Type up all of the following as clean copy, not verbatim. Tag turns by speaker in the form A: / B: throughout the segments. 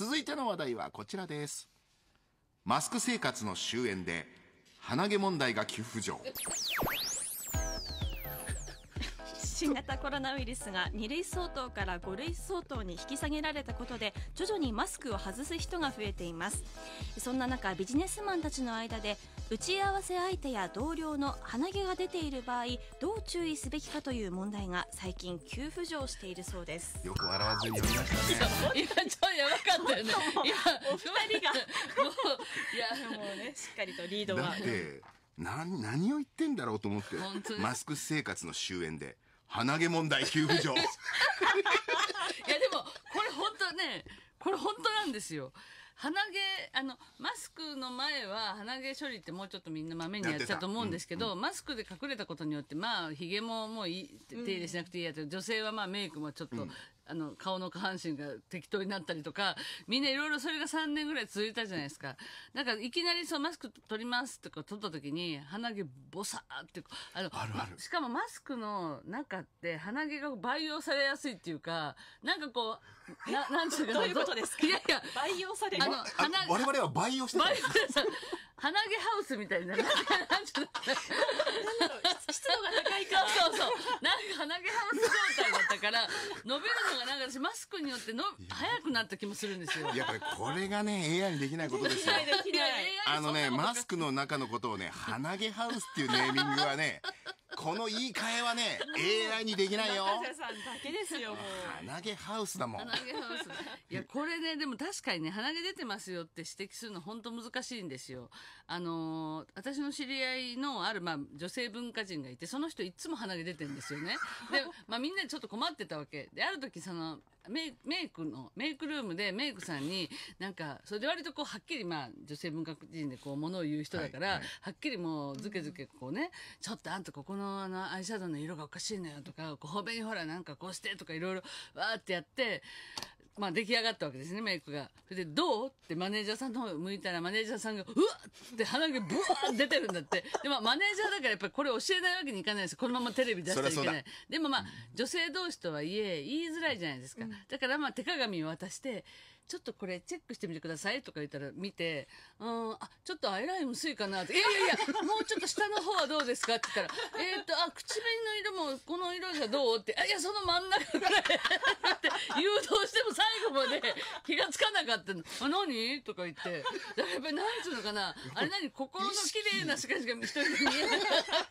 A: 続いての話題はこちらです。マスク生活の終焉で鼻毛問題が急浮上。
B: 新型コロナウイルスが2類相当から5類相当に引き下げられたことで徐々にマスクを外す人が増えています。そんな中、ビジネスマンたちの間で打ち合わせ相手や同僚の鼻毛が出ている場合どう注意すべきかという問題が最近急浮上しているそうです。
A: よく笑わずに読みましたね。
C: 今ちょっとやばかったよね。
B: お二人がもうね、しっかりとリードは。
A: だって何を言ってんだろうと思って
C: 本当に
A: マスク生活の終焉で鼻毛問題急浮上。
C: いやでもこれ本当なんですよ。鼻毛マスクの前は鼻毛処理ってもうちょっとみんなまめにやってたと思うんですけど、マスクで隠れたことによってひげももう手入れしなくていいやと、女性はメイクもちょっと、顔の下半身が適当になったりとか、みんないろいろそれが3年ぐらい続いたじゃないですか。だからいきなりマスク取りますとか取った時に鼻毛ボサーって
A: ある
C: しかもマスクの中って鼻毛が培養されやすいっていうか、なんかこうなんていうか
B: どういうことですか。
C: いやいや
B: 培養される。
A: 我々は培養してたんです。
C: 鼻毛ハウスみたいな。なん
B: 湿度が高いから。
C: そう。なんか鼻毛ハウス状態だったから、伸びるのがなんか私マスクによって早くなった気もするんですよ。
A: やっぱりこれがね、AI にできないことですよ。
B: できない。
A: マスクの中のことをね、鼻毛ハウスっていうネーミングはね、この言い換えはね、AI にできないよ。
B: 中瀬さんだけですよ、もう。
A: 鼻毛ハウスだもん。
C: 鼻毛ハウス。いや、これね、でも確かにね、鼻毛出てますよって指摘するの本当難しいんですよ。私の知り合いのある、女性文化人がいて、その人いつも鼻毛出てるんですよね。で、みんなでちょっと困ってたわけ。で、ある時メイクルームでメイクさんに、なんか、それで割とはっきり女性文化人で物を言う人だから、はっきりもうずけずけちょっとあんたここのアイシャドウの色がおかしいのよとか、頬紅ほらなんかこうしてとかいろいろわーってやって、出来上がったわけですね、メイクが。それで、どうってマネージャーさんの方向いたら、マネージャーさんが、うわっって鼻毛ブワーって出てるんだって。で、マネージャーだからやっぱりこれ教えないわけにいかないです。このままテレビ出したらいけない。でも女性同士とはいえ、言いづらいじゃないですか。だから手鏡を渡して、ちょっとこれチェックしてみてくださいとか言ったら見て、ちょっとアイライン薄いかなって、いや、もうちょっと下の方はどうですかって言ったら、口紅の色もこの色じゃどうって、いや、その真ん中ぐらいって誘導しても最後まで気がつかなかったの。何とか言って。だからやっぱりなんつうのかな、あれ心の綺麗なしか一人で見えない。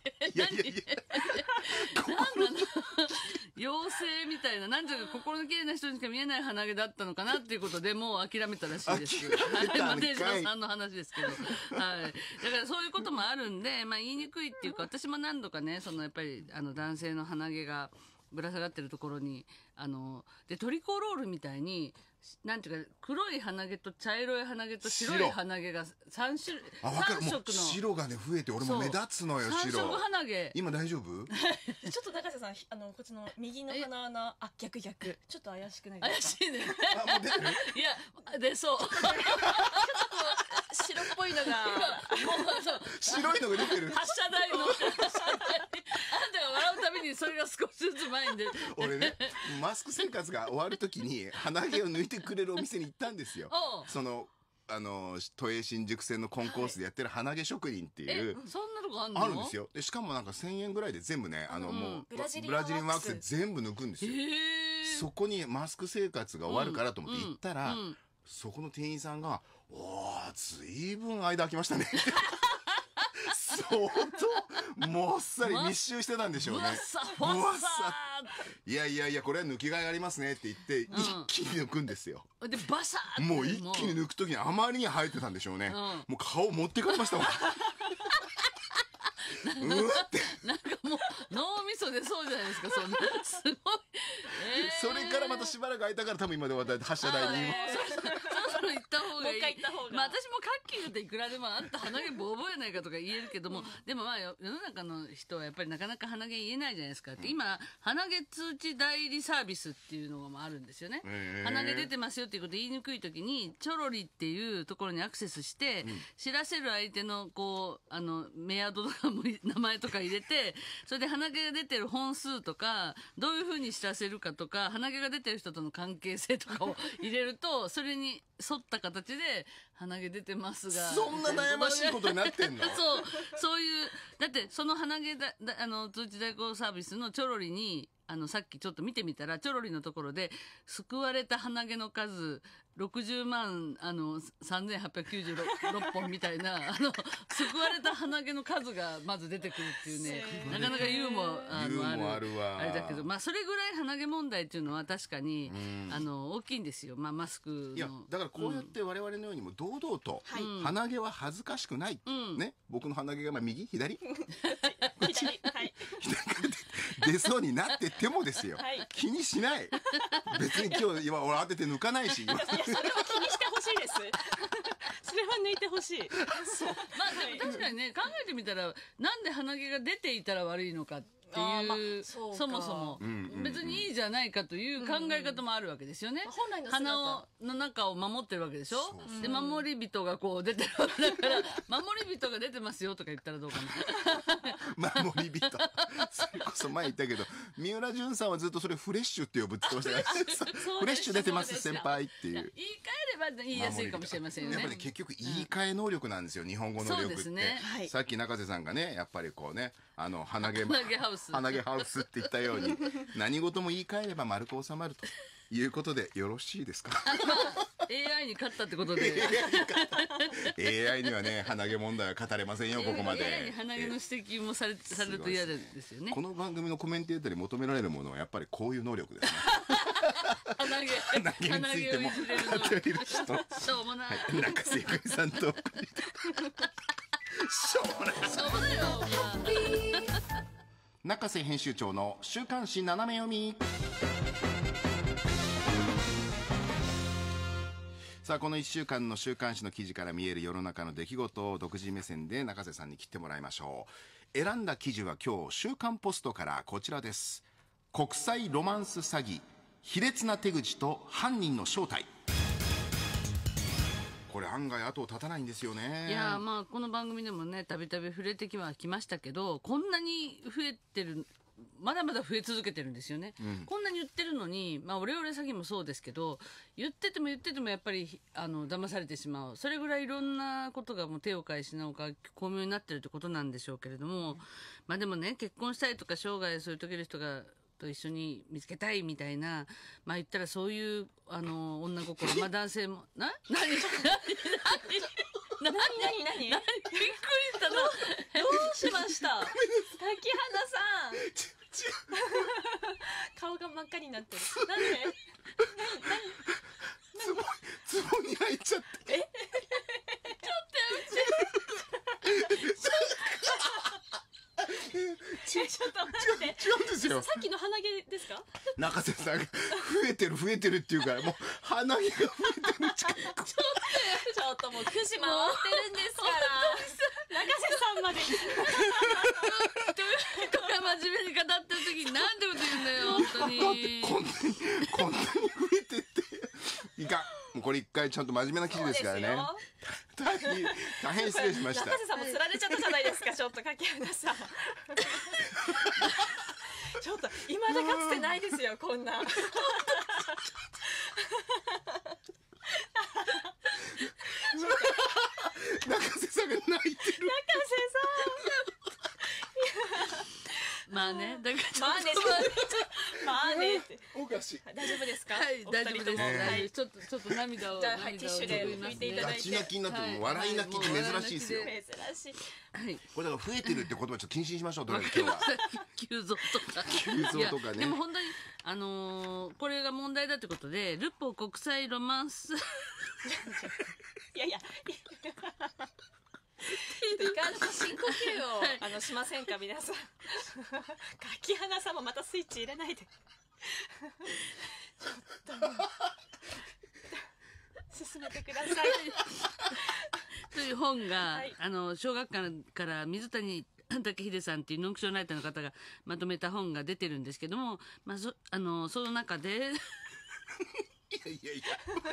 C: 妖精みたいな、なんていうか心の綺麗な人にしか見えない鼻毛だったのかなっていうことでもう諦めたらしいです。マネージャーさんの話ですけど。はい。だからそういうこともあるんで、言いにくいっていうか、私も何度かね、やっぱり男性の鼻毛がぶら下がってるところに、で、トリコロールみたいに、なんていうか、黒い鼻毛と茶色い鼻毛と白い鼻毛が3色の。
A: 白がね、増えて、俺も目立つのよ、白。
C: 3色鼻毛。
A: 今大丈夫？
B: ちょっと中瀬さん、こっちの右の鼻穴、逆。ちょっと怪しくないですか？
C: 怪しいね。
A: もう出てる？
C: いや、出そう。
B: 白っぽいのが。
A: 白いのが出てる。
C: 発射台の。あんたが笑うたびにそれが少しずつ前に出て。
A: 俺ね、マスク生活が終わるときに鼻毛を抜いてくれるお店に行ったんですよ。都営新宿線のコンコースでやってる鼻毛職人っていう。
C: そんなとこあんの？
A: あるんですよ。で、しかもなんか1000円ぐらいで全部ね、もう、ブラジリンワックスで全部抜くんですよ。そこにマスク生活が終わるからと思って行ったら、そこの店員さんが、ずいぶん間空きましたね。相当、もっさり密集してたんでしょうね。いや、これは抜きがいありますねって言って、一気に抜くんですよ。
C: で、バサーって。
A: もう一気に抜くときにあまりに生えてたんでしょうね。もう顔持ってかれましたわ。
C: なんかもう、脳みそでそうじゃないですか、そんな。すごい。
A: それからまたしばらく空いたから多分今で話した発射台に。
C: 行った方がいい。
B: もう一回行った方が
C: まあ私もカッキーっていくらでもあんた鼻毛ボーボーやないかとか言えるけども、でもまあ世の中の人はやっぱりなかなか鼻毛言えないじゃないですか。今、鼻毛通知代理サービスっていうのがあるんですよね。鼻毛出てますよっていうこと言いにくい時に、チョロリっていうところにアクセスして、知らせる相手のこう、メアドとかも名前とか入れて、それで鼻毛が出てる本数とか、どういうふうに知らせるかとか、鼻毛が出てる人との関係性とかを入れると、それに沿った形で鼻毛出てますが、
A: そんな悩ましいことになってんの？
C: そういう、だってその鼻毛通知代行サービスのチョロリに、さっきちょっと見てみたら、チョロリのところで、救われた鼻毛の数、60万、3896本みたいな、救われた鼻毛の数がまず出てくるっていうね、なかなかユーモア
A: あるわ。
C: あれだけど、まあ、それぐらい鼻毛問題っていうのは確かに、大きいんですよ。まあ、マスクの。
A: いや、だからこうやって我々のようにも堂々と、鼻毛は恥ずかしくない。ね。僕の鼻毛が右左
B: 左、はい。
A: 出そうになっててもですよ。気にしない。別に今俺当てて抜かないし。
B: いや、それは気にしてほしいです。それは抜いてほしい。
C: そう。まあ、でも確かにね、考えてみたら、なんで鼻毛が出ていたら悪いのかっていう、そもそも、別にいいじゃないかという考え方もあるわけですよね。
B: 本来の
C: 鼻の中を守ってるわけでしょ。で、守り人がこう出てるわけだから、守り人が出てますよとか言ったらどうか
A: な。守り人。それこそ前言ったけど、三浦淳さんはずっとそれフレッシュって呼ぶって言ってましたから、フレッシュ出てます先輩っていう。
C: 言い換えれば言いやすいかもしれませんよね。
A: やっぱり結局言い換え能力なんですよ、日本語能力って。
C: そうですね。
A: さっき中瀬さんがね、やっぱりこうね、鼻毛ハウスって言ったように、何事も言い換えれば丸く収まるということでよろしいですか？
C: AI に勝ったってことで。
A: AI にはね、鼻毛問題は語れませんよ、ここまで。
C: AI に鼻毛の指摘もされると嫌ですよね。
A: この番組のコメンテーターに求められるものはやっぱりこういう能力ですね。
C: 鼻毛
A: についても語れる人。
C: しょうもない。
A: 中瀬ゆくみさんと。しょうもない。
C: しょうもないよ。
A: 中瀬編集長の週刊誌斜め読み。さあ、この1週間の週刊誌の記事から見える世の中の出来事を独自目線で中瀬さんに切ってもらいましょう。選んだ記事は今日週刊ポストからこちらです。国際ロマンス詐欺、卑劣な手口と犯人の正体。これ案外後を絶たないんですよね。
C: いや、まあこの番組でもね、たびたび触れてきましたけど、こんなに増えてる、まだまだ増え続けてるんですよね。こんなに言ってるのに、まあオレオレ詐欺もそうですけど、言っててもやっぱり騙されてしまう。それぐらいいろんなことがもう手を変え品を変え巧妙になってるってことなんでしょうけれども、まあでもね、結婚したいとか生涯そういう時の人がと一緒に見つけたいみたいな、まあ言ったらそういう女心、まあ男性も何びっくりしたな。
B: どうしました？滝花さん。顔が真っ赤になってる。なんで？
A: ツボに入っちゃって。
C: ちょっ
B: と待って。
A: 違うんですよ。
B: さっきの鼻毛ですか？
A: 中瀬さんが増えてるっていうから、もう鼻毛が増えてる。
B: ちょっともう9時回ってるんですから。中瀬さんまで。
C: 人が真面目に語ってる時になんてこと言うんだよ、本当に。
A: こんなに増えてって。いかん。もうこれ一回ちゃんと真面目な記事ですからね。大変失礼しました。
B: 中瀬さんも釣られちゃったじゃないですか、ちょっと柿原さん。ちょっと今だかつてないですよ、こんな。
A: 中瀬さんが泣いてる。
B: 中瀬さ
C: ん。まあね、だから
B: まあねって。
A: おかしい。
B: 大丈夫ですか？
C: はい、大丈夫です。はい、ちょっと涙を。
B: じゃあ、はい、ティッシュで拭いていただいて。
A: ガチ泣きになっても笑い泣きって珍しいですよ。
B: 珍しい。
C: はい。
A: これだから増えてるって言葉ちょっと禁止にしましょう。とりあえず今日は。
C: 急増とか。
A: 急増とかね。
C: でも本当にこれが問題だってことで、ルポ国際ロマンス。
B: いや。いかんと深呼吸をしませんか、皆さん。柿花さんもまたスイッチ入れないで。ちょっと。 進めてください。
C: という本が、
B: はい、
C: 小学館から水谷武秀さんっていうノンクションライターの方がまとめた本が出てるんですけども、まあ、その中で
A: いやいやいや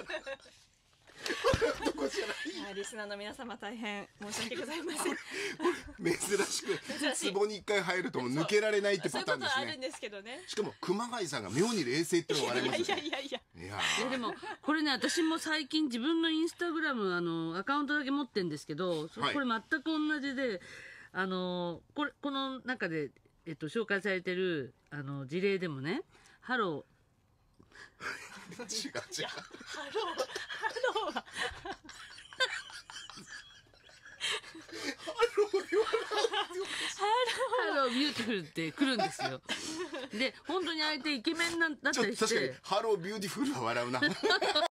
A: どこじゃない。
B: リスナーの皆様大変申し訳ございません。
A: 珍しく壺に一回入るともう抜けられないってパターンです
B: そういうことはあるん
A: ね。
B: ですけどね。
A: しかも熊谷さんが妙に冷静ってのが笑いますよね。
B: いや。
A: いや
C: でもこれね、私も最近自分のインスタグラムアカウントだけ持ってるんですけど、
A: はい、
C: これ全く同じで、この中で、紹介されてる事例でもね、ハロ
A: 違う。
B: ハローは
C: ハロービューティフルって来るんですよ。で本当に相手イケメンだったりして、
A: 確かにハロービューティフルは笑うな。